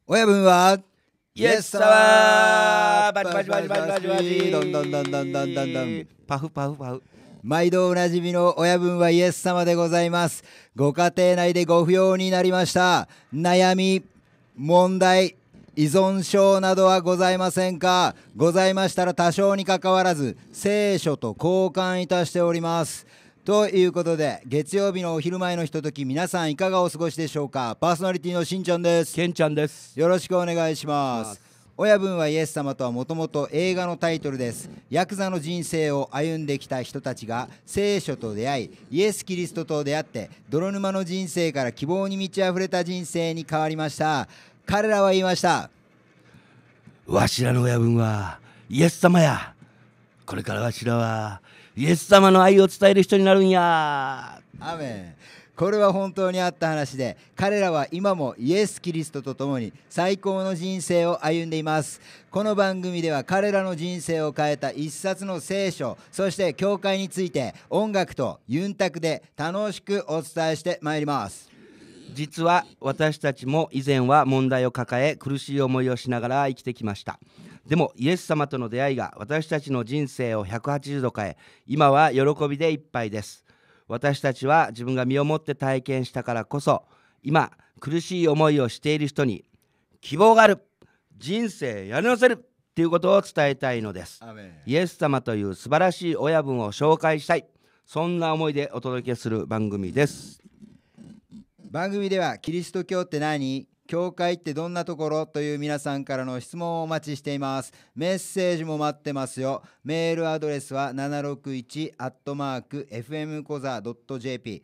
親分はイエス様バチバチバチバチバチバチどんどんどんどんどんどんどんパフパフパフ。 毎度おなじみの親分はイエス様でございます。ご家庭内でご不要になりました悩み、問題、依存症などはございませんか？ございましたら多少にかかわらず聖書と交換いたしております。ということで月曜日のお昼前のひととき、皆さんいかがお過ごしでしょうか？パーソナリティのしんちゃんです。 ケンちゃんです。 よろしくお願いします。親分はイエス様とはもともと映画のタイトルです。ヤクザの人生を歩んできた人たちが聖書と出会い、イエス・キリストと出会って泥沼の人生から希望に満ち溢れた人生に変わりました。彼らは言いました。 わしらの親分はイエス様や。これからわしらはイエス様の愛を伝える人になるんや。 アメン。これは本当にあった話で、彼らは今もイエス・キリストと共に最高の人生を歩んでいます。この番組では彼らの人生を変えた一冊の聖書、そして教会について音楽とユンタクで楽しくお伝えしてまいります。 実は私たちも以前は問題を抱え苦しい思いをしながら生きてきました。でもイエス様との出会いが私たちの人生を180度変え、今は喜びでいっぱいです。私たちは自分が身をもって体験したからこそ、今苦しい思いをしている人に希望がある、人生やり直せるということを伝えたいのです。イエス様という素晴らしい親分を紹介したい、そんな思いでお届けする番組です。 番組ではキリスト教って何？教会ってどんなところ？という皆さんからの質問をお待ちしています。メッセージも待ってますよ。メールアドレスは 761@fm コザ .jp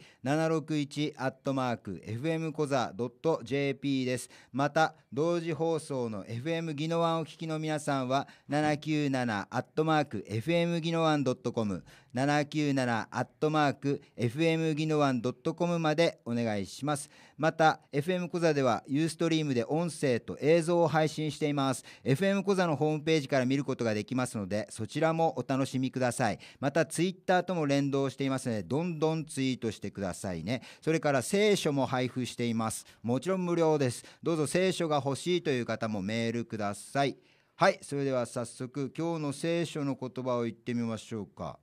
761@fm コザ .jp です。また同時放送の FM ギノワンを聞きの皆さんは 797@fm ギノワン .com797@fm ギノワン .com までお願いします。また FM コザではユーストリームで音声と映像を配信しています。 FM コザのホームページから見ることができますので、そちらもお楽しみください。またツイッターとも連動していますので、どんどんツイートしてくださいね。それから聖書も配布しています。もちろん無料です。どうぞ聖書が欲しいという方もメールください。はい、それでは早速今日の聖書の言葉を言ってみましょうか。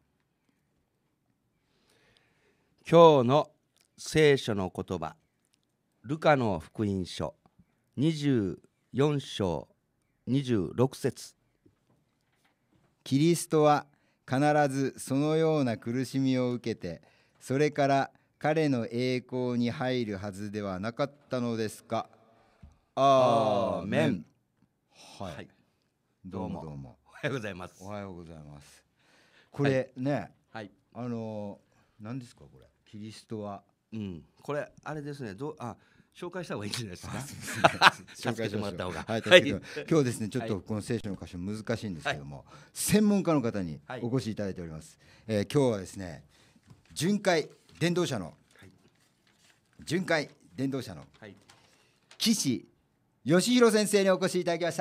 今日の聖書の言葉、ルカの福音書24章26節。 キリストは必ずそのような苦しみを受けて、それから彼の栄光に入るはずではなかったのですか？アーメン。はい、はい、どうもどうもおはようございます。 おはようございます。これ、はい、ね、 はい、 何ですかこれ？キリストは、 これあれですね、紹介した方がいいんじゃないですか。 紹介してもらった方が、はい、 はい、 今日ですね、ちょっとこの聖書の箇所難しいんですけども、専門家の方にお越しいただいております。今日はですね、巡回伝道者の岸義弘先生にお越しいただきました。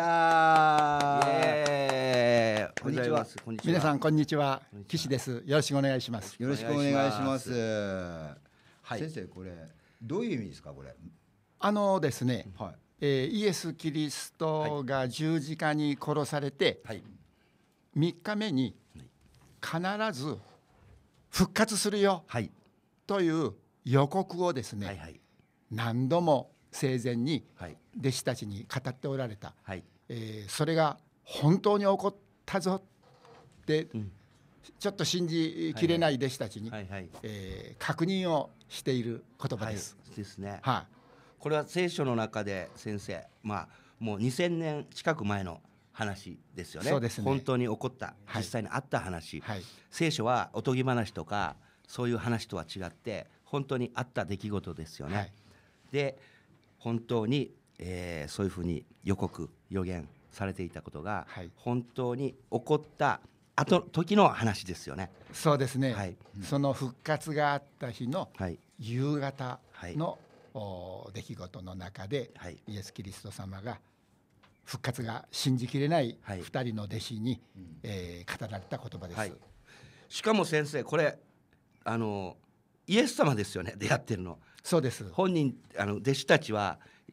こんにちは。 皆さんこんにちは。岸です。よろしくお願いします。 よろしくお願いします。先生、これどういう意味ですかこれ？ ですね、イエス・キリストが十字架に殺されて、3日目に必ず復活するよという予告をですね、何度も生前に弟子たちに語っておられた。それが本当に起こったぞってちょっと信じきれない弟子たちに確認をしている言葉です。 ですね。これは聖書の中で先生、もう2000年近く前の話ですよね。 そうですね。 本当に起こった実際にあった話。聖書はおとぎ話とかそういう話とは違って本当にあった出来事ですよね。で本当に、そういうふうに予言されていたことが、本当に起こった時の話ですよね。 そうですね、その復活があった日の夕方の、出来事の中で、イエス・キリスト様が復活が信じきれない2人の弟子に、語られた言葉です。 しかも先生、これイエス様ですよね、出会ってるの。 そうです。 本人弟子たちは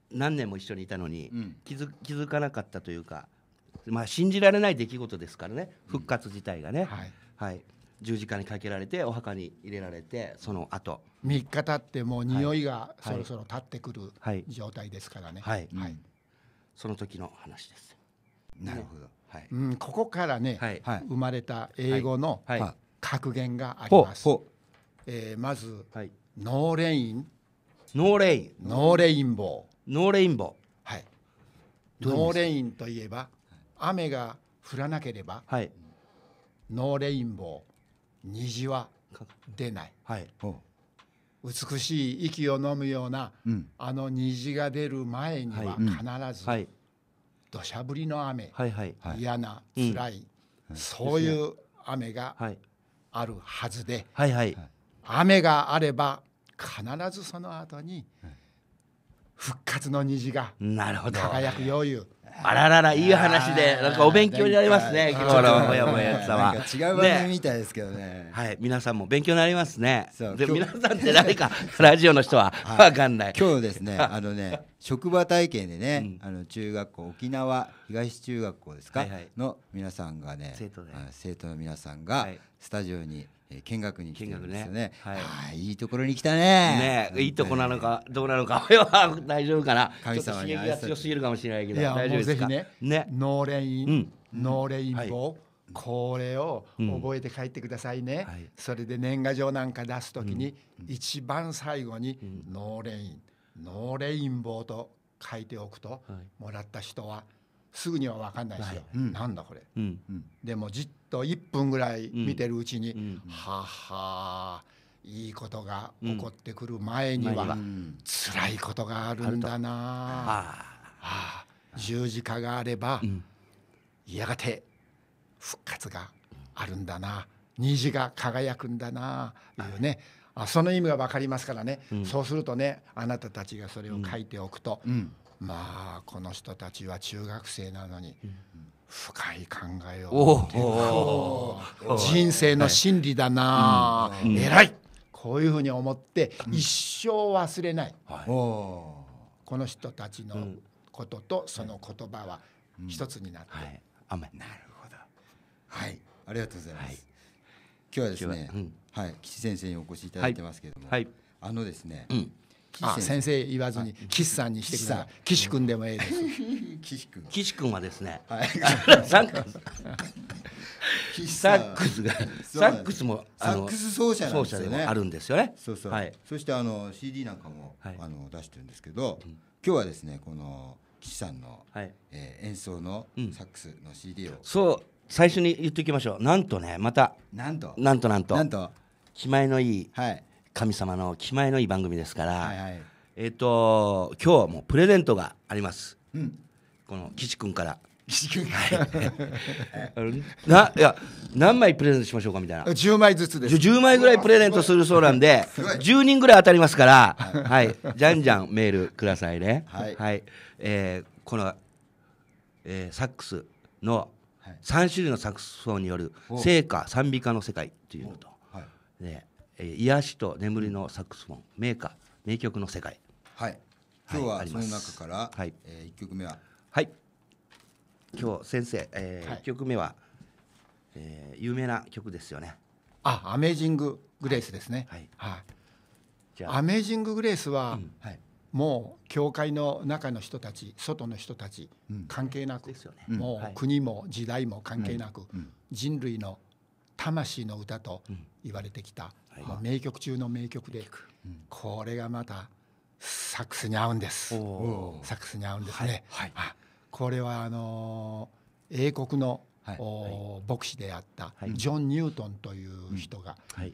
何年も一緒にいたのに、 うん気づかなかったというか、まあ、信じられない出来事ですからね、復活自体がね、 はいはい十字架にかけられてお墓に入れられて、その後 3日経ってもう匂いがそろそろ立ってくるはい状態ですからね。 はい、 はいその時の話です。 なるほど。 はいうん、ここからね、 はいはい生まれた英語のはいは格言がありほうます。 ほまずはいノーレイン、 ノーレインノーレインボー。 ノーレインボはい。 どういう意味ですかノーレインといえば雨が降らなければーはいノーレインボー、虹は出ない。 はいほ美しい息を飲むようなう。うん。 あの虹が出る前にははい必ずはい土砂降りの雨、 はいはいはい嫌なうん辛い、そういう雨がはいあるはずで、 はいはい雨があれば必ずその後に復活の虹がなるほど。 輝くよういうあららら、いい話で、なんかお勉強になりますね、今日のもやもやさは。 なんか違う番組みたいですけどね。 はい、皆さんも勉強になりますね。で、 そう今日皆さんって誰か、ラジオの人はわかんない。 今日ですね、職場体験でね、中学校、沖縄東中学校ですか、 はいはいの皆さんがね、 生徒で生徒の皆さんがはいスタジオに見学に来てるんですよね。 見学ねはいああいいところに来たね。 ねえ、いいとこなのか、どうなのか、は大丈夫かな。ちょっと神様に刺激が強すぎるかもしれないけど、 いや大丈夫ですか。 もうぜね。 ノーレイン、 うんノーレインボー、これを覚えて帰ってくださいね、 はいそれで年賀状なんか出すときに、一番最後にノーレイン、ノーレインボーと書いておくと、もらった人はすぐには分かんないですよ、なんだこれ。 うん。 でもじっと1分ぐらい見てるうちに、 んはは、いいことが起こってくる前には、 前には辛いことがあるんだなああ、十字架があれば、 んやがて復活があるんだな、虹が輝くんだないうね、その意味が分かりますからね、そうするとね、あなたたちがそれを書いておくと、まあこの人たちは中学生なのに深い考えをお持ってるお人生の真理だな、偉い、こういうふうに思って一生忘れない、 おおこの人たちのこととその言葉は一つになって、 あ。はい。雨。 なるほど。はい、ありがとうございます。今日はですね、はい、岸先生にお越しいただいてますけれども、 はい。 ですね、 先生言わずに岸さんにしてください。岸君でもええです。 岸君、 岸君はですね、 はい、 サックスサ岸さんックスが、 そうなんですサックスもサックス奏者なんですよね。 奏者でもあるんですよね。 そうそう。 はい。 そしてCD なんかも、 はい出してるんですけど、今日はですねこの岸さんの、 はい。 演奏のサックスの CD を、 そう、最初に言っておきましょう。なんとね、また、 なんとなんと気前のいいはい神様の気前のいい番組ですから、 はいはい、 今日もプレゼントがあります。 うん、 この岸君から。 岸君いや何枚プレゼントしましょうかみたいな。 10枚ずつです。 10枚ぐらいプレゼントするそうなんで、10人ぐらい当たりますから、はい、じゃんじゃんメールくださいね。 はいこの、サックスの3種類のサックスフォンによる聖歌賛美歌の世界というのと、 はいで癒しと眠りのサックスフォン名歌名曲の世界。 はい、今日はそのあります中から、 はい 1曲目ははい今日先生、1曲目は、有名な曲ですよね。 アメージンググレースですね。 はいはい。 じゃあアメージンググレースは、 はいもう教会の中の人たち、外の人たち、関係なく、 ですよね。 もはいう国も時代も関係なく、人類の魂の歌と言われてきた、もう名曲中の名曲で、これがまたサックスに合うんです。 おサックスに合うんですね。 はいこれは英国の、 はい牧師であったはいジョン・ニュートンという人が、 はい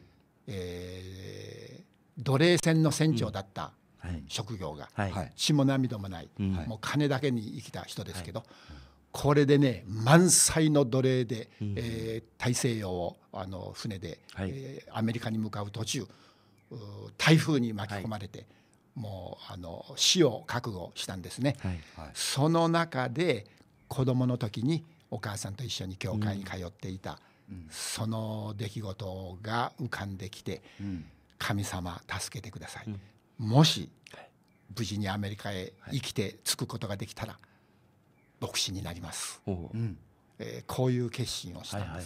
奴隷船の船長だったはい職業が、 はいはい血も涙もない、 んもう金だけに生きた人ですけど、これでね満載の奴隷で、大西洋を船で、 はいアメリカに向かう途中台風に巻き込まれて、もう死を覚悟したんですね。 はいその中で子供の時にお母さんと一緒に教会に通っていた、その出来事が浮かんできて、神様助けてください、もし無事にアメリカへ生きて着くことができたら牧師になります、 ほうこういう決心をしたんです、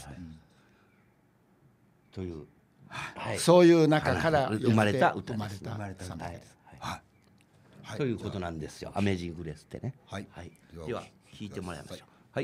という、 そういう中から生まれた歌生です。 まれた賛美です。 ということなんですよ。アメージング・グレースってね。 はいでは聞いてもらいましょう。はい。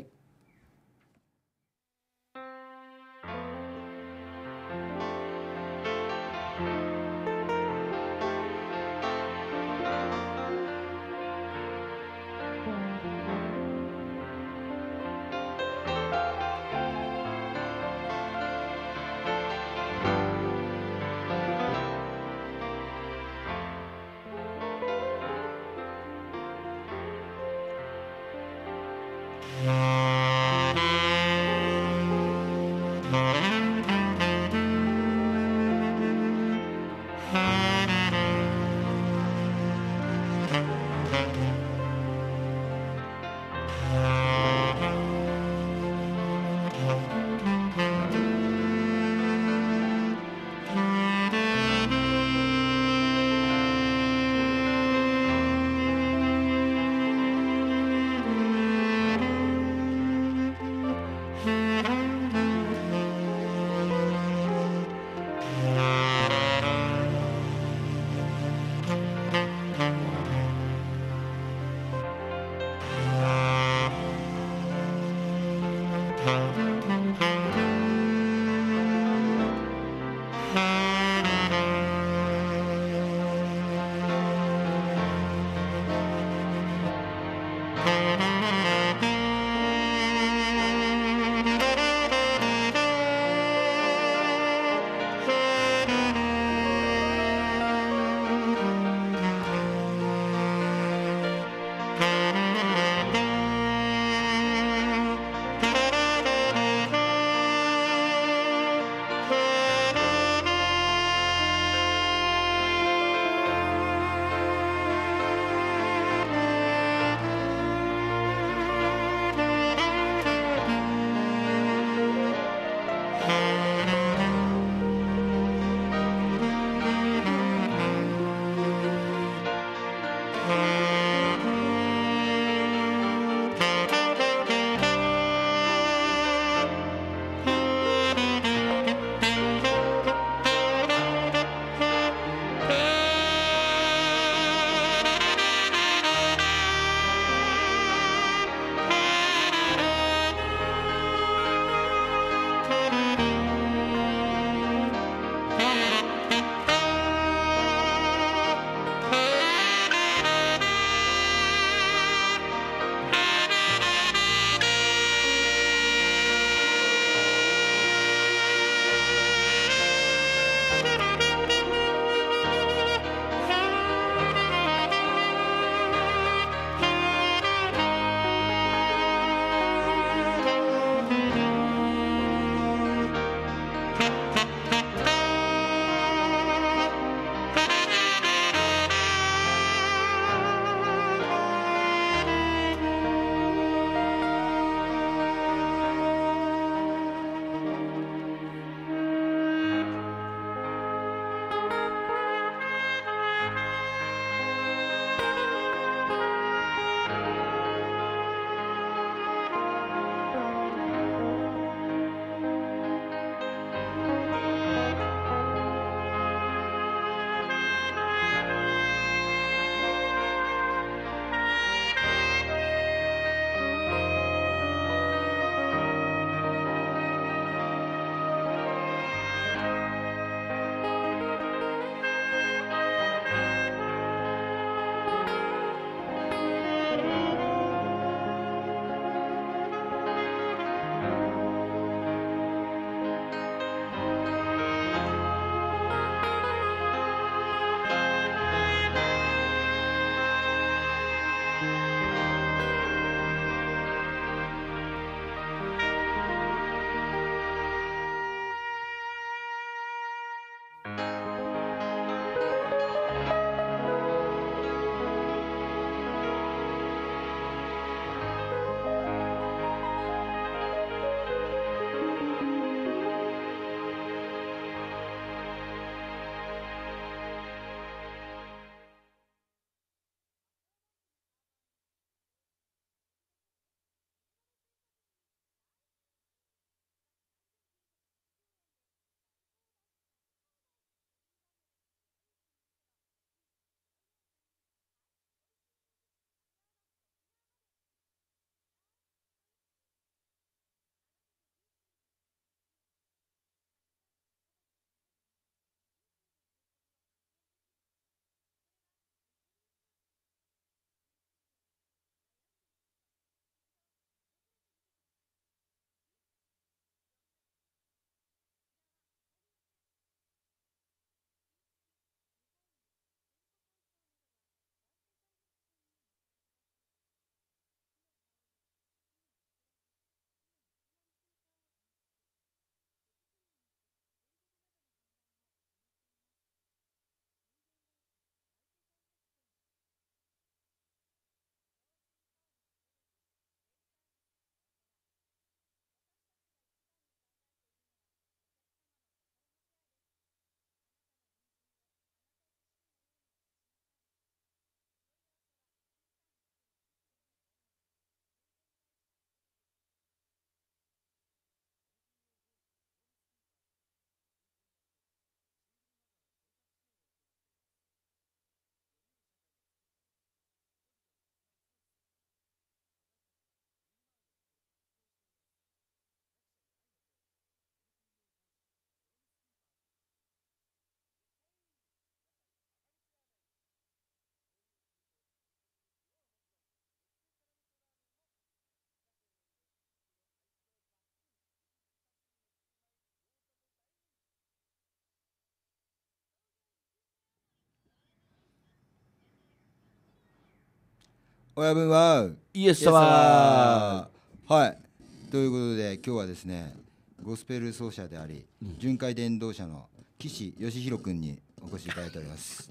親分はイエス様。 はいということで今日はですねゴスペル奏者であり、巡回伝道者の岸義弘君にお越しいただいております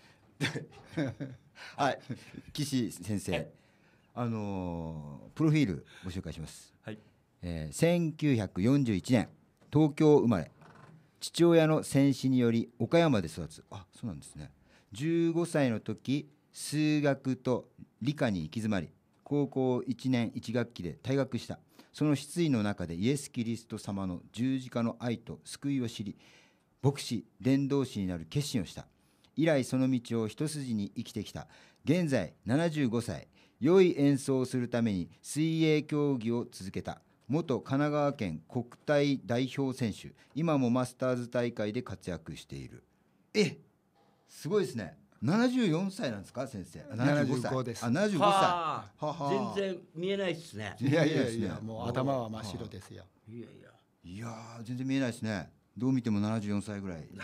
はい岸先生、プロフィールご紹介します、 はい。 1941年東京生まれ、父親の戦死により岡山で育つ。あ、そうなんですね。15歳の時数学と理科に行き詰まり、高校1年1学期で退学した。その失意の中でイエス・キリスト様の十字架の愛と救いを知り、牧師伝道師になる決心をした。以来その道を一筋に生きてきた。現在75歳、良い演奏をするために水泳競技を続けた。元神奈川県国体代表選手、今もマスターズ大会で活躍している。すごいですね。74歳なんですか先生。 75です。 あ、75歳。 はあ、全然見えないですね。 いやいやいや、もう頭は真っ白ですよ。 いやいや。 いやー、全然見えないですね。どう見ても74歳ぐらい。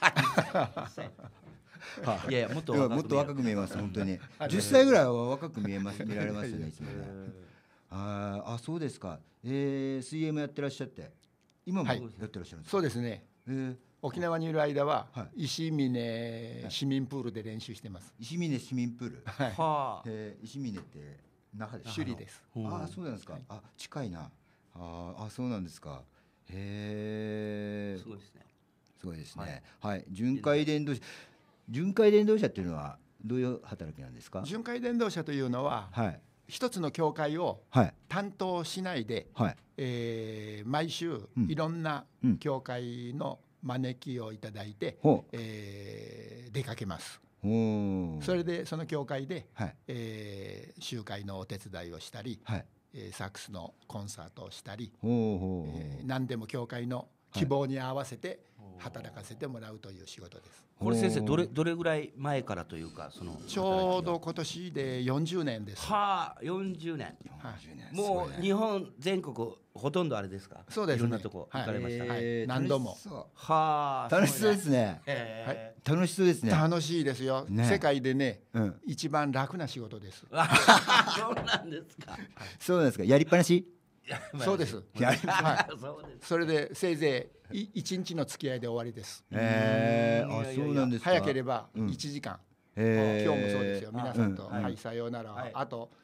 いやいや、もっともっと若く見えます本当に。10歳ぐらいは若く見られますよねいつもね。あ、そうですか。水泳もやってらっしゃって、今もやってらっしゃるんですか。 そうですね。沖縄にいる間は石峰市民プールで練習してます。 石峰市民プール。 はあ。 石峰って那覇ですか。 首里です。 あ、そうなんですか。あ、近いな。あ、そうなんですか。へえ。 すごいですね。 すごいですね。はい。巡回伝道者っていうのはどういう働きなんですか。 巡回伝道者というのは、一つの教会を担当しないで、毎週いろんな教会の招きをいただいて、出かけます。それでその教会で、集会のお手伝いをしたり、サックスのコンサートをしたり、何でも教会の希望に合わせて働かせてもらうという仕事です。 これ先生どれぐらい前からというか、そのちょうど今年で40年です。 はあ、40年。もう日本全国ほとんどあれですか。 そうですね。 いろんなとこ行かれました。 何度も。 はあ、 楽しそうですね。楽しそうですね。 楽しいですよ。世界でね、一番楽な仕事です。 そうなんですか。 そうなんですか。やりっぱなし。 そうです。それでせいぜい1日の付き合いで終わりです。 あ、そうなんですか。 早ければ1時間。今日もそうですよ。皆さんとはいさようなら。あと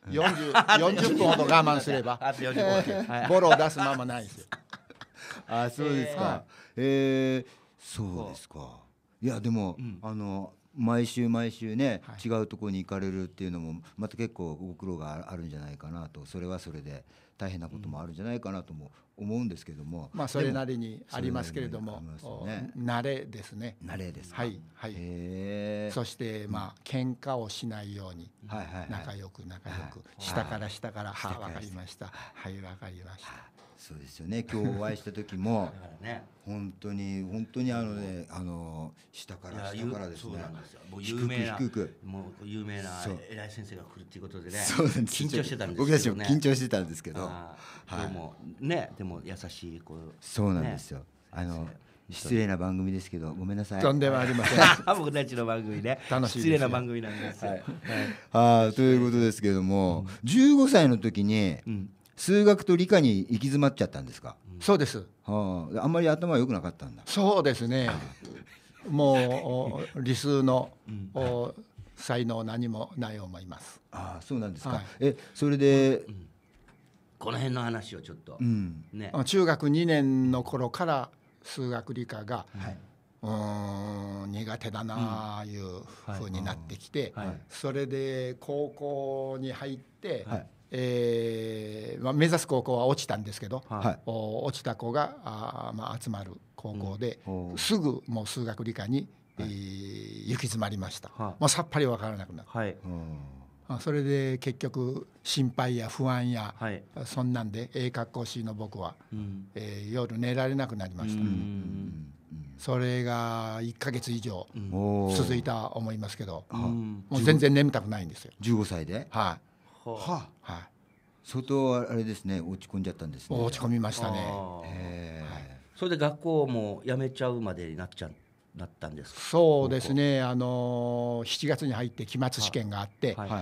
40分ほど我慢すればボロを出すままないですよ。 あ、そうですか。そうですか。いやでも毎週ね、違うところに行かれるっていうのもまた結構ご苦労があるんじゃないかなと。それはそれで大変なこともあるんじゃないかなとも思うんですけども、 まあそれなりにありますけれども、慣れですね。 慣れですか。 はい。そしてまあ喧嘩をしないように仲良く下からはいわかりました、はいわかりました。 そうですよね。今日お会いした時も本当に下からですね。 もう有名な偉い先生が来るっていうことでね、緊張してたんですけどね。 僕たちも緊張してたんですけど、 でも優しいそうなんですよ。失礼な番組ですけどごめんなさい。 とんでもありません。 僕たちの番組ね、失礼な番組なんですよ。 ということですけども、15歳の時に数学と理科に行き詰まっちゃったんですか。 そうです。 あんまり頭良くなかったんだ。 そうですね。もう理数の才能何もない思います。 あ、そうなんですか。それでこの辺の話をちょっとね。 中学2年の頃から数学理科が苦手だなあいうふうになってきて、それで高校に入って、目指す高校は落ちたんですけど、落ちた子が集まる高校ですぐもう数学理科に行き詰まりました。もうさっぱり分からなくなった。それで結局心配や不安やそんなんで学校Cの僕は夜寝られなくなりました。それが1ヶ月以上続いた思いますけど、もう全然眠たくないんですよ。 15歳で。相当あれですね、落ち込んじゃったんですね。 落ち込みましたね。 それで学校も辞めちゃうまでになっちゃっだったんですか？ そうですね、7月に入って期末試験があって、 はいはい。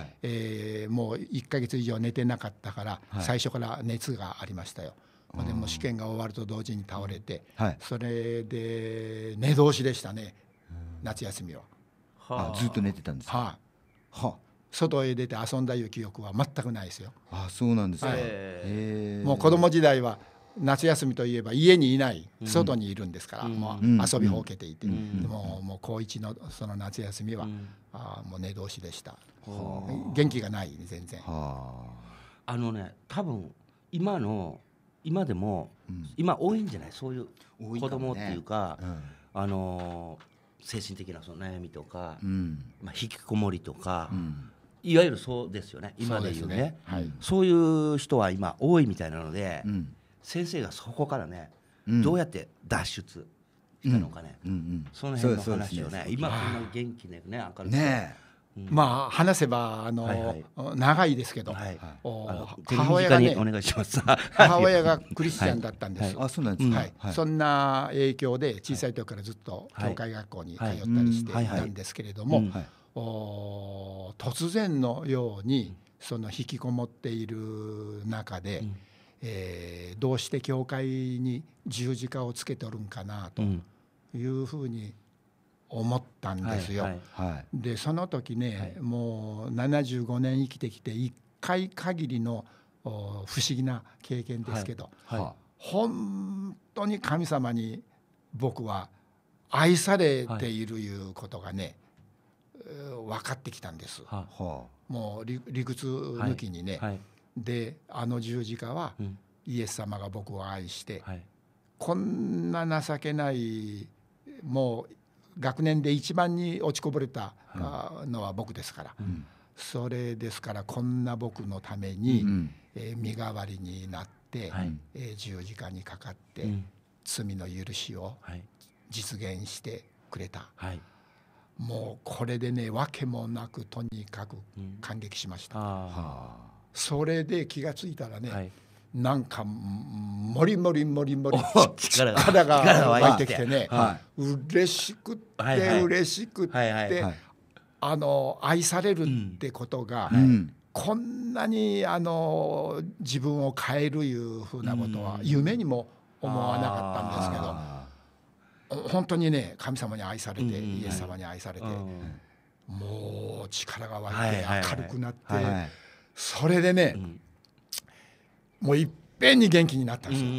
もう1ヶ月以上寝てなかったから、 はい最初から熱がありましたよ。でも試験が終わると同時に倒れて、 はい。 それで寝通しでしたね、夏休みは。 あ、ずっと寝てたんですか？ はい、 は外へ出て遊んだいう記憶は全くないですよ。 あ、そうなんですか。 はいへーもう子供時代は夏休みといえば家にいない、外にいるんですから、もう遊びほうけていて、もう高1のその夏休みは、もう寝通しでした。元気がない全然。 は多分今でも、今多いんじゃない、そういう子供っていうか、精神的なその悩みとか、 あ。うん。 引きこもりとか、 うん。 いわゆるそうですよね、今で言うそうですねねはいそういう人は今多いみたいなので、 うん。 先生がそこからね、 うんどうやって脱出したのかね、 うんうん。 その辺のそうです話をね、今こんな元気でね、明るくねまあ話せばはい長いですけど、 はい母親がね手短にお願いします母親がクリスチャンだったんです。 え。あ、そうなんですか。 はいそんな影響で小さい時からずっと教会学校に通ったりしていたんですけれども、 はいはい。 突然のようにその引きこもっている中で、どうして教会に十字架をつけておるんかなというふうに思ったんですよ。 はいはい。 でその時ね、もう75年生きてきて1回限りの不思議な経験ですけど、 はいは本当に神様に僕は愛されているいうことがね、分かってきたんです。 はあ。はもう理屈抜きにね、 はいで十字架はうんイエス様が僕を愛して、 はいこんな情けないもう学年で一番に落ちこぼれたのは僕ですから、それですからこんな僕のために、身代わりになって、 はい十字架にかかって、 うん罪の許しをはい実現してくれた。 はいもうこれでね訳もなくとにかく感激しました。 あそれで気がついたらね、 あはいなんかもりもり力が湧いてきてね、 は嬉しくってはいはい嬉しくって、 はいはいはい。 愛されるってことが、 うん。 こんなに自分を変えるいうふうなことは夢にも思わなかったんですけど、 あ本当にね神様に愛されて、イエス様に愛されて、 うんもう力が湧いてはいはいはい明るくなって、 ー。はい。 それでね、もういっぺんに元気になったんですよ。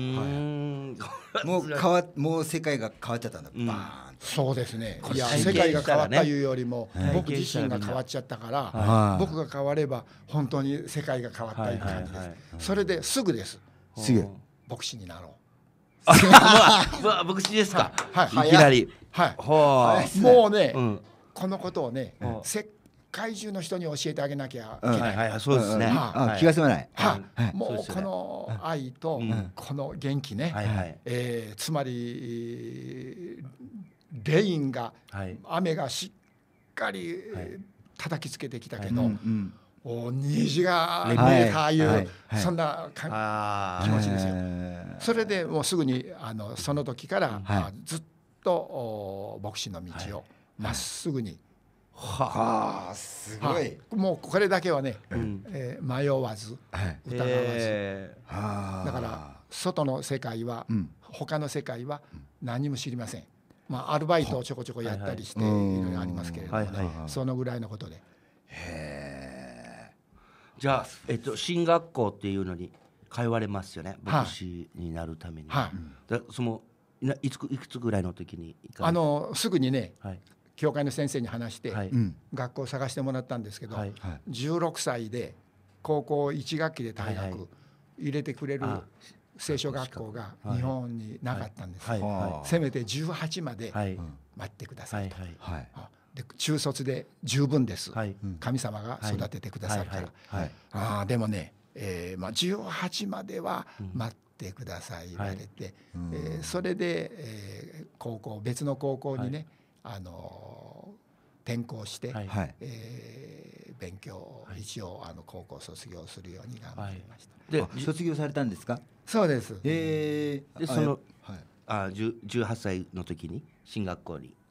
もう世界が変わっちゃったんだ。バーンと。 そうですね。いや体験世界が変わったしたらねいうよりも、 はい僕自身が変わっちゃったから、 はい僕が変われば本当に世界が変わったいう感じです。 はいはいはいそれですぐですすぐ。 牧師になろうわ牧師ですか、 はいいきなりう。はい。 はもうね、 うんこのことをね、 うん世界中の人に教えてあげなきゃいけうんない。 はいはいそうですね、 あ、気が済まない。 はいもうそうですよねこの愛とこの元気ね、 はいはいつまりレインが、 はい雨がしっかりはい叩きつけてきたけうど、 ん。 虹が見はいえたいう、 はいはいそんなあ気持ちですよ。 えそれでもうすぐにその時から、 はいずっと牧師の道をまっすぐに、 ああ、すごい。 もうこれだけはね、 ん迷わずはい。 疑わず、 ああ。 だから外の世界は、 ん他の世界は何も知りません。まあアルバイトをちょこちょこやったりしていはいはいろいろありますけれどもね、 はいはいそのぐらいのことで。 じゃあ、進学校っていうのに通われますよね、 はい牧師になるために、 はいでそのいくつぐらいの時に行かれてすぐにねはい教会の先生に話して、 はいうん。 学校を探してもらったんですけど、 はいはい。 16歳で高校1学期で大はいは学入れてくれるあ聖書学校が日本になかったんです、 はいはせめて18までいはい待ってくだはいさいと、 はい。 で中卒で十分です、 はい神様が育ててくださるから、 はいはいでもね、18までは待ってください言われて、それで、別の高校にね、転校して、 はいはい。 勉強を一応高校卒業するように頑張りました、 であ、卒業されたんですか？ そうです、 でそのはい。 18歳の時に進学校に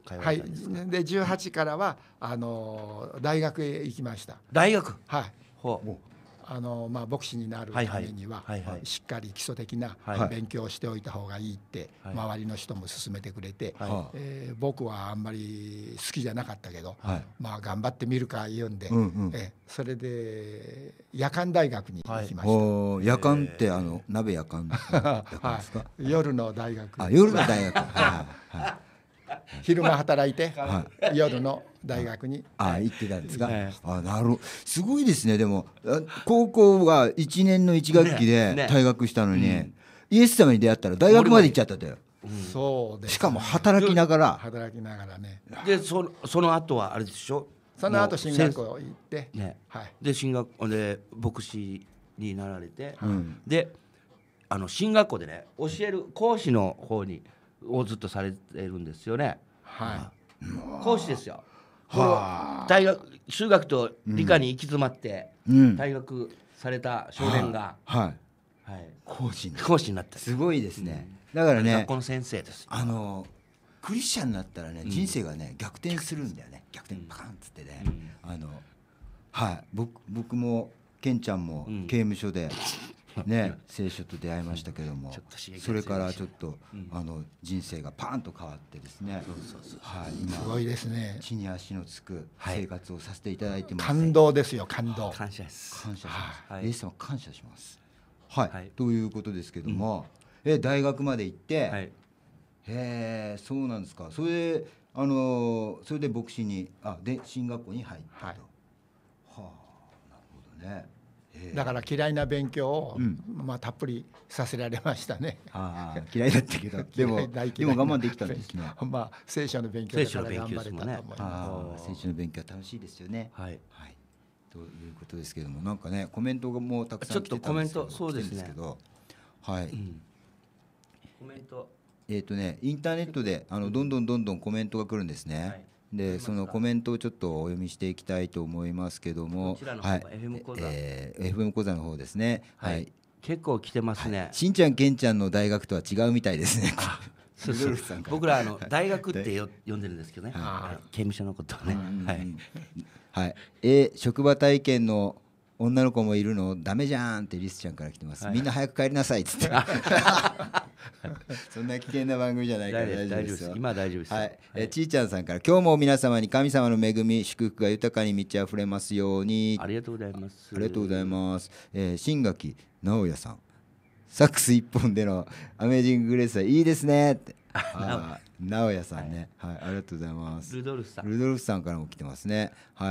はい、 われたんですか。 で18からは大学へ行きました。 大学。 はい。 ほう。 牧師になるためにははいはいはいはいしっかり基礎的なはい勉強をしておいた方がいいってはい周りの人も勧めてくれて、 は僕はあんまり好きじゃなかったけど、 はい頑張ってみるか言うんで、 うんうんそれで夜間大学に行きましおー夜間って鍋夜間た。はい、夜の大学。 あ夜の大学はいはい昼間働いては夜の大学に。 行ってたんですか。 はいなるほど。すごいですね。でも高校が1年の1学期でね退学したのに、イエス様に出会ったら大学まで行っちゃったとよ。 そうですね。 しかも働きながら。 働きながらね。 でその後はあれでしょ。 その後進学校行って、 ね。 はい、 で進学校で牧師になられて、 んで進学校でね教える講師の方をずっとされてるんですよね。 は講師ですよ。この大学修学と理科に行き詰まってうん退学された少年が、 はいはい、 講師に講師になった。 すごいですね。だからね学校の先生です。 クリスチャンになったらね人生がね逆転するんだよね。逆転パカンっつってね。はい僕もケンちゃんも刑務所でね聖書と出会いましたけども、 ちょっと刺激が強いしそれからちょっと人生がパーンと変わってですね、はいい。すごいですね。 地に足のつく生活をさせていただいてます。 感動ですよ、感動。 感謝です。 感謝します。 はいイエス様感謝します。はい、 はいということですけども、大学まで行って、 はい。 そうなんですか。それで牧師にで進学校に入ったと。 はいなるほどね。 だから嫌いな勉強を、たっぷりさせられましたね。 嫌いだったけどでも我大嫌い慢できたんですね。 聖書の勉強だから頑張れたと思います。 聖書の勉強は楽しいですよね。 はい。 はい、ということですけども、なんかねコメントがもうたくさん来てたんですけど、 ちょっとコメントそうですね来てるんですけど、はい、 コメント。 インターネットでどんどんコメントが来るんですね。 はいでそのコメントをちょっとお読みしていきたいと思いますけども、 こちらの方が FM 講座、 FM 講座の方ですね。 はい。結構来てますね。 しんちゃんけんちゃんの大学とは違うみたいですね。 そうそう僕ら大学って呼んでるんですけどね。刑務所のことをね。はい。 職場体験の女の子もいるのダメじゃんってリスちゃんから来てます。みんな早く帰りなさいっつって。そんな危険な番組じゃないから大丈夫ですよ。 今は大丈夫です。 はい。ちーちゃんさんから今日も皆様に神様の恵み祝福が豊かに満ち溢れますように。 ありがとうございます。 ありがとうございます。新垣直也さん、サックス一本でのアメージンググレースはいいですねって。直也さんね、はい、ありがとうございます。 ルドルフさんからも来てますね。はい、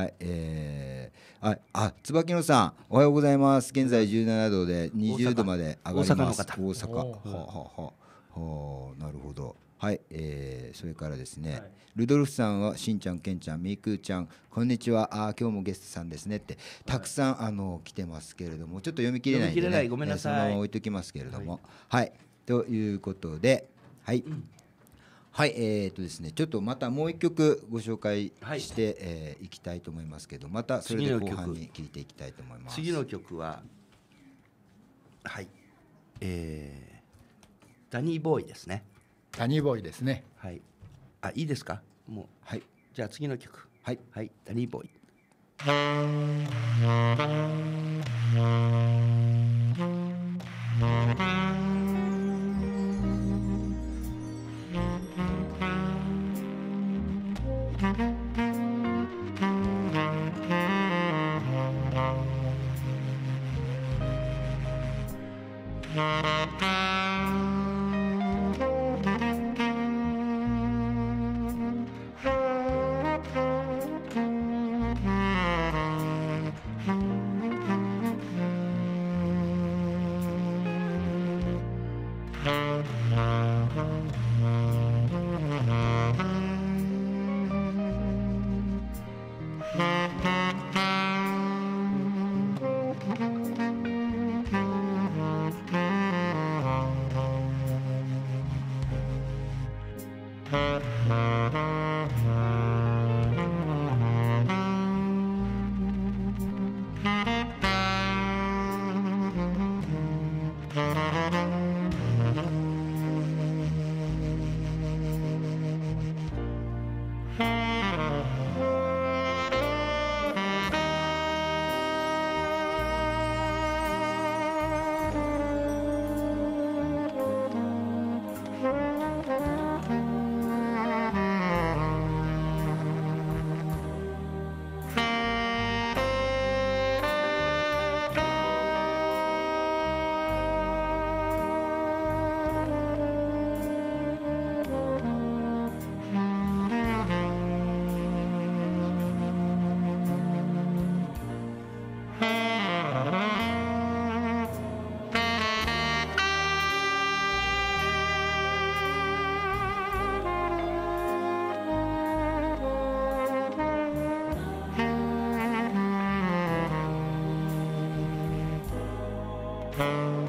椿野さんおはようございます。現在17度で20度まで上がります。大阪。なるほど。はい、それからですね、ルドルフさんはしんちゃんけんちゃんみーくーちゃんこんにちは。今日もゲストさんですねってたくさん来てますけれども、ちょっと読み切れないんでね、 ごめんなさい。 そのまま置いときますけれども、はい、ということで、はい。はい、ですね、ちょっとまたもう一曲ご紹介して、いきたいと思いますけど、またそれで後半に聞いていきたいと思います。 次の曲は、はい、ダニーボーイですね。 ダニーボーイですね。 はい。いいですか？もう。はい。じゃあ次の曲。 はい。 はい。ダニーボーイ。 す。